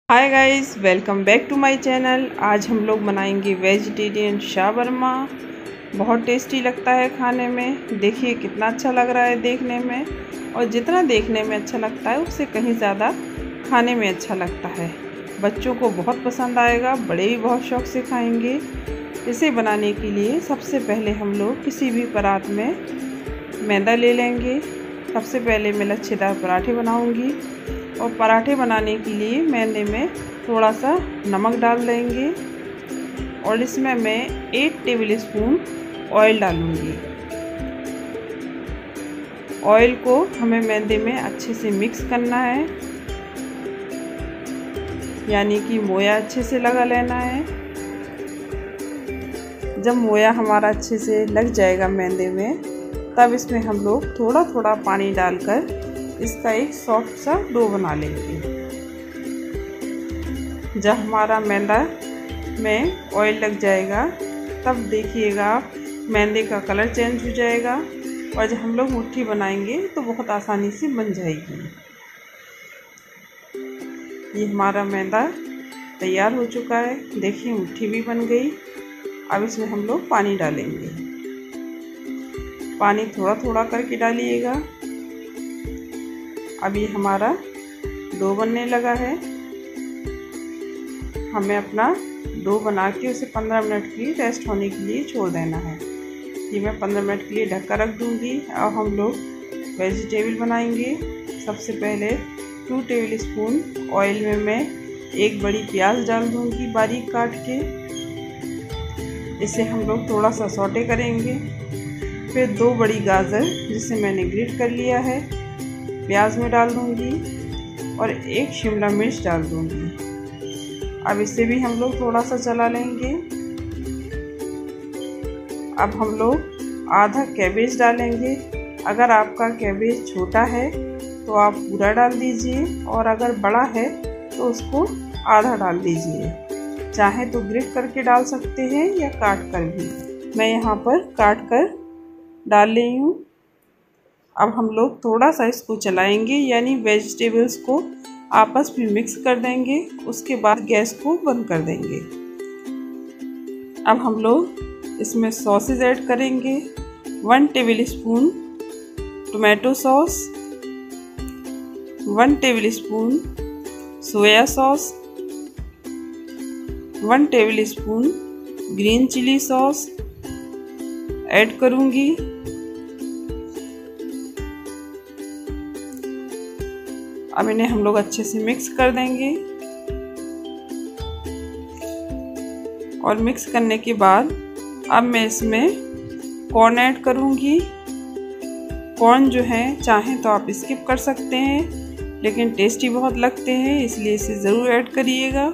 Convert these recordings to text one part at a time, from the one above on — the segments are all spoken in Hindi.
Hi guys, welcome back to my channel. आज हम लोग बनाएंगे वेजिटेरियन शावरमा। बहुत टेस्टी लगता है खाने में। देखिए कितना अच्छा लग रहा है देखने में, और जितना देखने में अच्छा लगता है उससे कहीं ज़्यादा खाने में अच्छा लगता है। बच्चों को बहुत पसंद आएगा, बड़े भी बहुत शौक़ से खाएंगे। इसे बनाने के लिए सबसे पहले हम लोग किसी भी परात में मैदा ले लेंगे। सबसे पहले मैं लच्छेदार पराठे बनाऊंगी, और पराठे बनाने के लिए मैदे में थोड़ा सा नमक डाल देंगे, और इसमें मैं 1 टेबल स्पून ऑयल डालूंगी। ऑयल को हमें मैदे में अच्छे से मिक्स करना है, यानी कि मोया अच्छे से लगा लेना है। जब मोया हमारा अच्छे से लग जाएगा मैदे में, तब इसमें हम लोग थोड़ा थोड़ा पानी डालकर इसका एक सॉफ्ट सा डो बना लेंगे। जब हमारा मैदा में ऑयल लग जाएगा, तब देखिएगा मैदे का कलर चेंज हो जाएगा, और जब हम लोग मुट्ठी बनाएंगे तो बहुत आसानी से बन जाएगी। ये हमारा मैदा तैयार हो चुका है। देखिए मुट्ठी भी बन गई। अब इसमें हम लोग पानी डालेंगे। पानी थोड़ा थोड़ा करके डालिएगा। अब ये हमारा डो बनने लगा है। हमें अपना डो बना के उसे 15 मिनट के लिए रेस्ट होने के लिए छोड़ देना है। ये मैं 15 मिनट के लिए ढक कर रख दूँगी। अब हम लोग वेजिटेबल बनाएंगे। सबसे पहले 2 टेबल स्पून ऑयल में मैं एक बड़ी प्याज डाल दूँगी बारीक काट के। इसे हम लोग थोड़ा सा सौटे करेंगे। फिर 2 बड़ी गाजर जिसे मैंने ग्रेट कर लिया है प्याज में डाल दूंगी, और 1 शिमला मिर्च डाल दूंगी। अब इसे भी हम लोग थोड़ा सा चला लेंगे। अब हम लोग आधा कैबेज डालेंगे। अगर आपका कैबेज छोटा है तो आप पूरा डाल दीजिए, और अगर बड़ा है तो उसको आधा डाल दीजिए। चाहे तो ग्रेट करके डाल सकते हैं या काट कर भी। मैं यहाँ पर काट कर डाल रही हूँ। अब हम लोग थोड़ा सा इसको चलाएंगे, यानी वेजिटेबल्स को आपस में मिक्स कर देंगे। उसके बाद गैस को बंद कर देंगे। अब हम लोग इसमें सॉसेज ऐड करेंगे। 1 tablespoon tomato sauce, 1 tablespoon soya sauce, 1 tablespoon green chilli sauce add करूँगी। अब इन्हें हम लोग अच्छे से मिक्स कर देंगे, और मिक्स करने के बाद अब मैं इसमें कॉर्न ऐड करूँगी। कॉर्न जो है चाहें तो आप स्किप कर सकते हैं, लेकिन टेस्टी बहुत लगते हैं, इसलिए इसे ज़रूर ऐड करिएगा।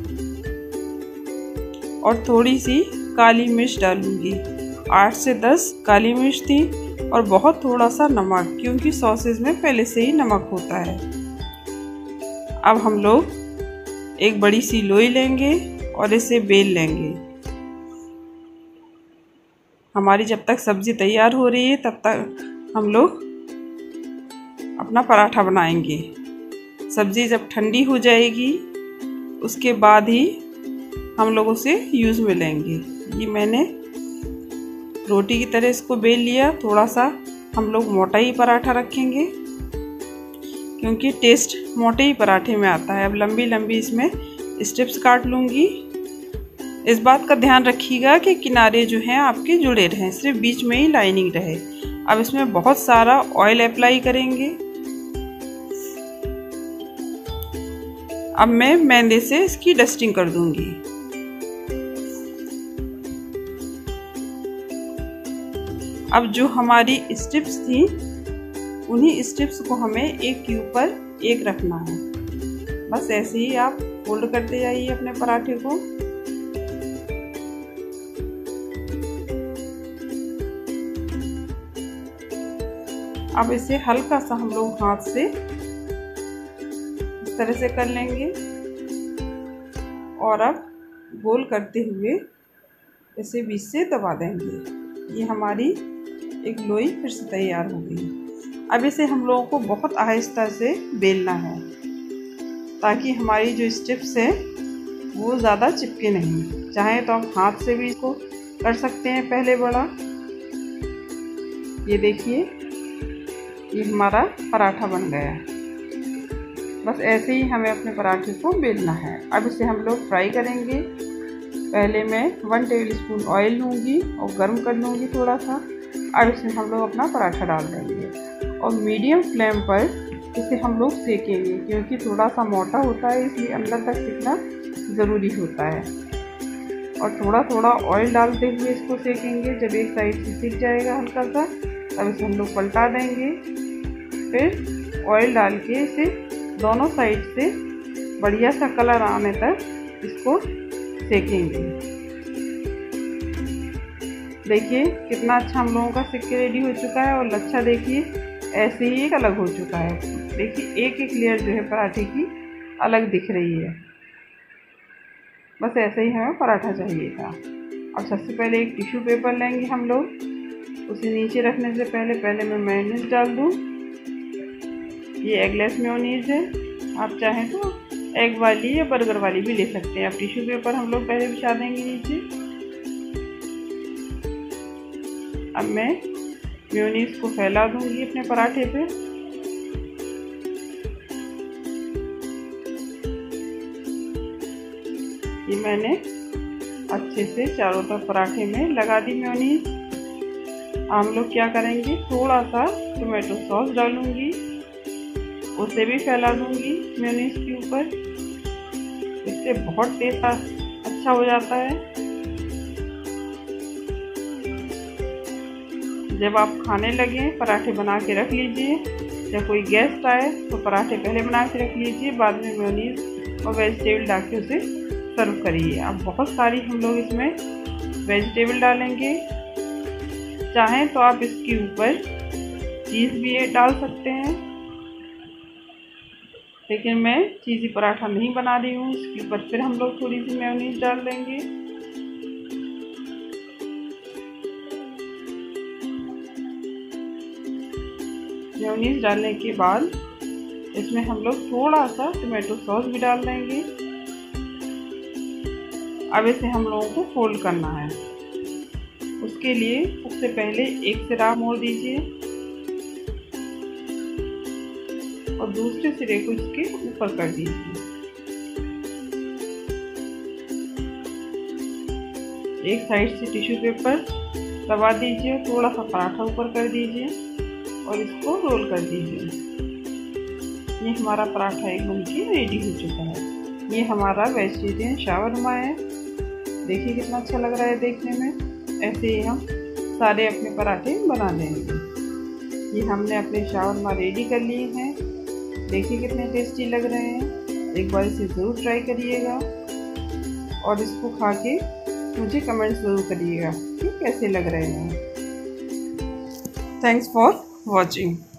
और थोड़ी सी काली मिर्च डालूँगी। 8 से 10 काली मिर्च थी, और बहुत थोड़ा सा नमक, क्योंकि सॉसेज में पहले से ही नमक होता है। अब हम लोग एक बड़ी सी लोई लेंगे और इसे बेल लेंगे। हमारी जब तक सब्ज़ी तैयार हो रही है, तब तक हम लोग अपना पराठा बनाएंगे। सब्ज़ी जब ठंडी हो जाएगी, उसके बाद ही हम लोग उसे यूज़ में लेंगे। ये मैंने रोटी की तरह इसको बेल लिया। थोड़ा सा हम लोग मोटा ही पराठा रखेंगे, क्योंकि टेस्ट मोटे ही पराठे में आता है। अब लंबी लंबी इसमें स्ट्रिप्स काट लूँगी। इस बात का ध्यान रखिएगा कि किनारे जो हैं आपके जुड़े रहें, सिर्फ बीच में ही लाइनिंग रहे। अब इसमें बहुत सारा ऑयल अप्लाई करेंगे। अब मैं मैदे से इसकी डस्टिंग कर दूँगी। अब जो हमारी स्ट्रिप्स थी, उन्हीं स्ट्रिप्स को हमें एक के ऊपर एक रखना है। बस ऐसे ही आप फोल्ड करते जाइए अपने पराठे को। अब इसे हल्का सा हम लोग हाथ से इस तरह से कर लेंगे, और अब गोल करते हुए इसे बीच से दबा देंगे। ये हमारी एक लोई फिर से तैयार हो गई। अब इसे हम लोगों को बहुत आहिस्ता से बेलना है। ताकि हमारी जो स्ट्रिप्स हैं वो ज़्यादा चिपके नहीं। चाहे तो आप हाथ से भी इसको कर सकते हैं पहले बड़ा। ये देखिए, ये हमारा पराठा बन गया। बस ऐसे ही हमें अपने पराठे को बेलना है। अब इसे हम लोग फ्राई करेंगे। पहले मैं 1 टेबलस्पून ऑयल लूँगी और गर्म कर लूँगी थोड़ा सा। अब इसमें हम लोग अपना पराठा डाल देंगे और मीडियम फ्लेम पर इसे हम लोग सेकेंगे, क्योंकि थोड़ा सा मोटा होता है इसलिए अंदर तक सिकना ज़रूरी होता है। और थोड़ा थोड़ा ऑयल डालते हुए इसको सेकेंगे। जब एक साइड से सिक जाएगा हल्का सा, तब इसे हम लोग पलटा देंगे। फिर ऑयल डाल के इसे दोनों साइड से बढ़िया सा कलर आने तक इसको सेकेंगे। देखिए कितना अच्छा हम लोगों का सिक के रेडी हो चुका है। और लच्छा देखिए ऐसे ही एक अलग हो चुका है। देखिए एक एक लेयर जो है पराठे की अलग दिख रही है। बस ऐसे ही हमें पराठा चाहिए था। अब सबसे पहले एक टिश्यू पेपर लेंगे हम लोग। उसे नीचे रखने से पहले मैं मेयोनीज डाल दूँ। ये एगलेस मेयोनीज है। आप चाहें तो एग वाली या बर्गर वाली भी ले सकते हैं। अब टिश्यू पेपर हम लोग पहले बिछा देंगे नीचे। अब मैं मेयोनीज को फैला दूंगी अपने पराठे पे। ये मैंने अच्छे से चारों तरफ पराठे में लगा दी मेयोनीज। हम लोग क्या करेंगे, थोड़ा सा टोमेटो सॉस डालूंगी, उसे भी फैला दूंगी मेयोनीज के ऊपर। इससे बहुत टेस्ट अच्छा हो जाता है। जब आप खाने लगे पराठे बना के रख लीजिए। जब कोई गेस्ट आए तो पराठे पहले बना के रख लीजिए, बाद में मेयोनीज और वेजिटेबल डाल के उसे सर्व करिए। अब बहुत सारी हम लोग इसमें वेजिटेबल डालेंगे। चाहें तो आप इसके ऊपर चीज़ भी डाल सकते हैं, लेकिन मैं चीज़ी पराठा नहीं बना रही हूँ। इसके ऊपर फिर हम लोग थोड़ी सी मेयोनीज डाल देंगे। मेयोनीज डालने के बाद इसमें हम लोग थोड़ा सा टोमेटो सॉस भी डाल देंगे। अब इसे हम लोगों को फोल्ड करना है। उसके लिए सबसे पहले एक सिरा मोड़ दीजिए और दूसरे सिरे को इसके ऊपर कर दीजिए। एक साइड से टिश्यू पेपर दबा दीजिए, थोड़ा सा पराठा ऊपर कर दीजिए और इसको रोल कर दीजिए। ये हमारा पराठा एक बन के रेडी हो चुका है। ये हमारा वेजिटेरियन शावरमा है। देखिए कितना अच्छा लग रहा है देखने में। ऐसे ही हम सारे अपने पराठे बना लेंगे। ये हमने अपने शावरमा रेडी कर लिए हैं। देखिए कितने टेस्टी लग रहे हैं। एक बार इसे ज़रूर ट्राई करिएगा और इसको खा के मुझे कमेंट ज़रूर करिएगा कि कैसे लग रहे हैं। Thanks for watching।